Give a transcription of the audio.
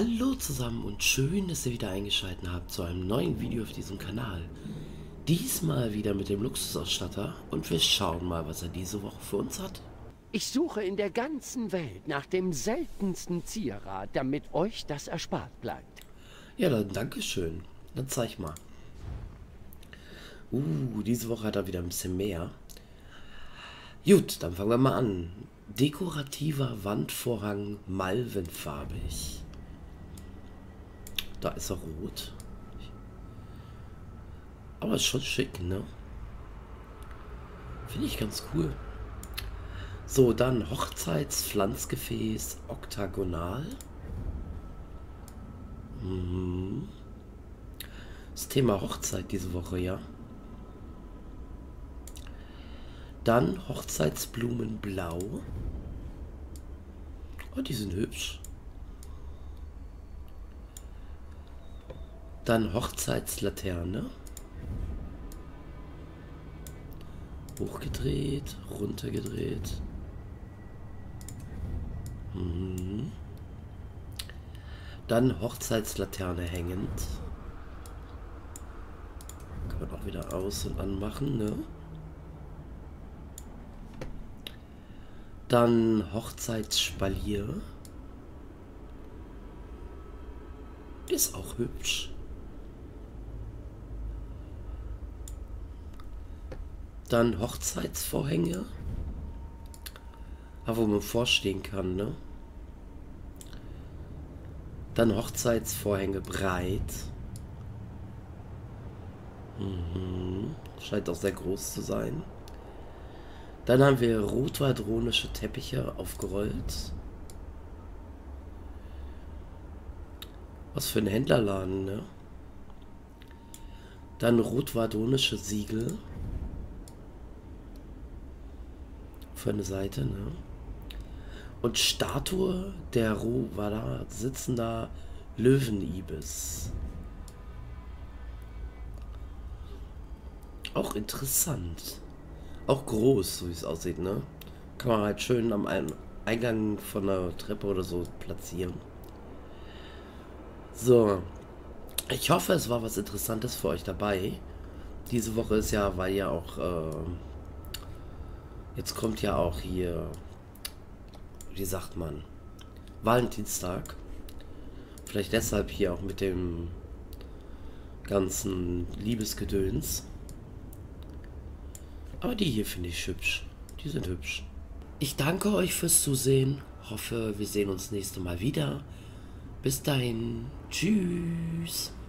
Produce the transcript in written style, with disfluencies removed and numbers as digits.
Hallo zusammen und schön, dass ihr wieder eingeschaltet habt zu einem neuen Video auf diesem Kanal. Diesmal wieder mit dem Luxusausstatter und wir schauen mal, was er diese Woche für uns hat. Ich suche in der ganzen Welt nach dem seltensten Zierat, damit euch das erspart bleibt. Ja, dann Dankeschön. Dann zeig mal. Diese Woche hat er wieder ein bisschen mehr. Gut, dann fangen wir mal an. Dekorativer Wandvorhang malvenfarbig. Da ist er rot. Aber ist schon schick, ne? Finde ich ganz cool. So, dann Hochzeitspflanzgefäß oktagonal. Das Thema Hochzeit diese Woche, ja. Dann Hochzeitsblumen blau. Oh, die sind hübsch. Dann Hochzeitslaterne. Hochgedreht, runtergedreht. Dann Hochzeitslaterne hängend. Kann man auch wieder aus- und anmachen, ne? Dann Hochzeitsspalier. Ist auch hübsch. Dann Hochzeitsvorhänge. Wo man vorstehen kann, ne? Dann Hochzeitsvorhänge breit. Scheint auch sehr groß zu sein. Dann haben wir rotwadronische Teppiche aufgerollt. Was für ein Händlerladen, ne? Dann rotwardonische Siegel. Für eine Seite, ne? Und Statue der Rovada sitzender Löwenibis. Auch interessant. Auch groß, so wie es aussieht, ne? Kann man halt schön am Eingang von der Treppe oder so platzieren. So. Ich hoffe, es war was Interessantes für euch dabei. Diese Woche ist ja, weil ja auch, jetzt kommt ja auch hier, wie sagt man, Valentinstag. Vielleicht deshalb hier auch mit dem ganzen Liebesgedöns. Aber die hier finde ich hübsch. Die sind hübsch. Ich danke euch fürs Zusehen. Hoffe, wir sehen uns nächste Mal wieder. Bis dahin. Tschüss.